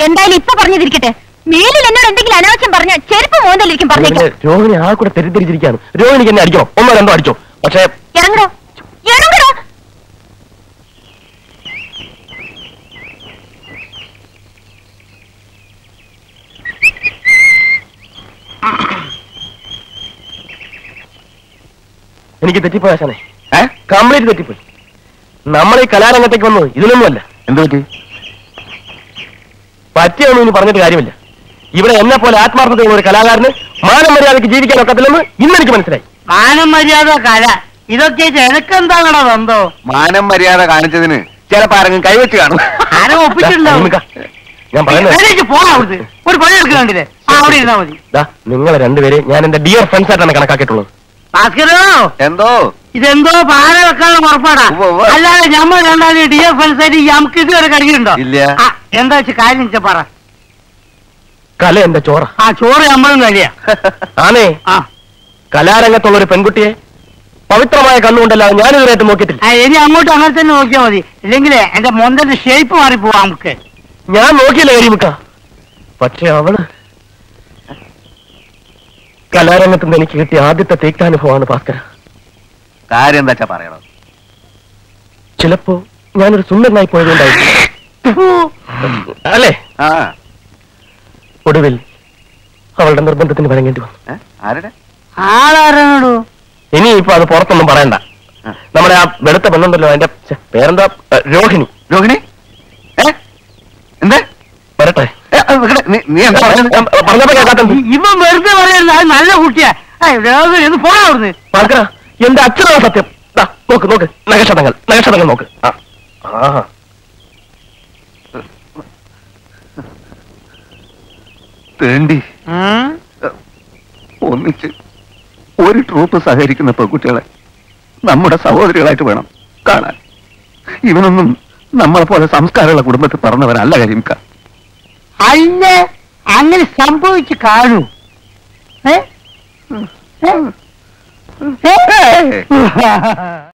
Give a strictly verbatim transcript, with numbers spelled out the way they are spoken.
എന്തായാലും ഇപ്പൊ പറഞ്ഞതിരിക്കട്ടെ. മേലിൽ എന്നോട് എന്തെങ്കിലും അനാവശ്യം പറഞ്ഞ ചെരുപ്പ് മോന്തലിരിക്കും പറഞ്ഞേക്കാം. രോഹിണി ആ കൂടെ തെറ്റിദ്ധരിച്ചിരിക്കുകയാണ്. രോഹിണിക്ക് എന്നെ അടിക്കണോ? ഒന്നോ രണ്ടോ അടിച്ചോ, പക്ഷേ ഇറങ്ങണോ ഇറങ്ങണോ. എനിക്ക് തെറ്റിപ്പോയി ആശാനെ, കംപ്ലീറ്റ് തെറ്റിപ്പോയി. നമ്മൾ ഈ കലാരംഗത്തേക്ക് വന്നത് ഇതിനൊന്നുമല്ല. എന്ത് പറ്റി? പറ്റിയൊന്നും ഇനി പറഞ്ഞിട്ട് കാര്യമില്ല. ഇവിടെ എന്നെ പോലെ ആത്മാർത്ഥതയുള്ള ഒരു കലാകാരന് മാനം മര്യാദക്ക് ജീവിക്കാൻ ഒക്കത്തില്ലെന്ന് ഇന്നെനിക്ക് മനസ്സിലായി. മാനം മര്യാദ കല ഇതൊക്കെ എനക്കെന്താണോ ബന്ധോ? മാനം മര്യാദ കാണിച്ചതിന് ചിലപ്പോ ആരെങ്കിലും കൈവച്ച് കാണും. ആരും ഒപ്പിച്ചിട്ടുണ്ടാവും. ഞാൻ പറയുന്നത് പോണ ഒരു പണി എടുക്കുന്നുണ്ടില്ലേ, അവിടെ ഇരുന്നാ മതി. നിങ്ങളെ രണ്ടുപേരെ ഞാൻ എന്റെ ഡിയർ ഫ്രണ്ട്സ് ആയിട്ടാണ് കണക്കാക്കിയിട്ടുള്ളത്. ഭാസ്കരോ, എന്തോ ഇതെന്തോ പാല വെക്കാനുള്ള ഉറപ്പാടാ. അല്ലാതെ ഞമ്മ രണ്ടാമത് ഡിയർ ഫ്രണ്ട്സ് ആയിട്ട് നമുക്ക് ഇതുവരെ കഴിയുന്നുണ്ടോ? ഇല്ല. എന്താ വെച്ചാൽ കാര്യം വെച്ചാ പറ. കല എന്റെ ചോറ. ആ ചോറ് നമ്മളും കഴിയാ. ആണേ, ആ കലാരംഗത്തുള്ള ഒരു പെൺകുട്ടിയെ പവിത്രമായ കണ്ണുകൊണ്ടല്ലാതെ ഞാനിതുവരെയായിട്ട് നോക്കിയിട്ടില്ല. ഇനി അങ്ങോട്ട് അങ്ങനെ തന്നെ നോക്കിയാൽ മതി, ഇല്ലെങ്കിലേ എന്റെ മൊന്തന്റെ ഷേപ്പ് മാറിപ്പോവാ. നമുക്ക് ഞാൻ നോക്കിയില്ല കരിമുക്ക, പക്ഷെ അവള് കലാരംഗത്തുനിന്ന് എനിക്ക് കിട്ടിയ ആദ്യത്തെ തേക്കാനുഭവമാണ് ഭാസ്കര. കാര്യം എന്താ വെച്ചാ പറയണോ? ചിലപ്പോ ഞാനൊരു സുന്ദരനായി പോയതുകൊണ്ടായിരിക്കും അല്ലേ? ഒടുവിൽ അവളുടെ നിർബന്ധത്തിന് വഴങ്ങേണ്ടി വന്നു. ആരുടെ ആളാരണോ? ഇനിയിപ്പോ അത് പുറത്തൊന്നും പറയണ്ട. നമ്മുടെ ആ വെളുത്ത പെണ്ണുണ്ടല്ലോ, അതിന്റെ പേരെന്താ? രോഹിണി. രോഹിണി എന്താ? വരട്ടെ. ഇവൻ വെറുതെ പറയുന്നത് അത് നല്ല കുട്ടിയാ. പോണാവുന്നു ഭാസ്കര, എന്റെ അച്ഛനാണ് സത്യം. നോക്ക് നോക്ക്, നഗക്ഷതങ്ങൾ നഗക്ഷതങ്ങൾ നോക്ക്. ആ തേണ്ടി ഒന്നിച്ച് ഒരു ട്രൂപ്പ് സഹകരിക്കുന്ന പെൺകുട്ടികളെ നമ്മുടെ സഹോദരികളായിട്ട് വേണം കാണാൻ. ഇവനൊന്നും നമ്മളെ പോലെ സംസ്കാരമുള്ള കുടുംബത്തിൽ പറഞ്ഞവരല്ല കരിമിക്ക. അല്ല, അങ്ങനെ സംഭവിച്ചു കാണൂ. ഏ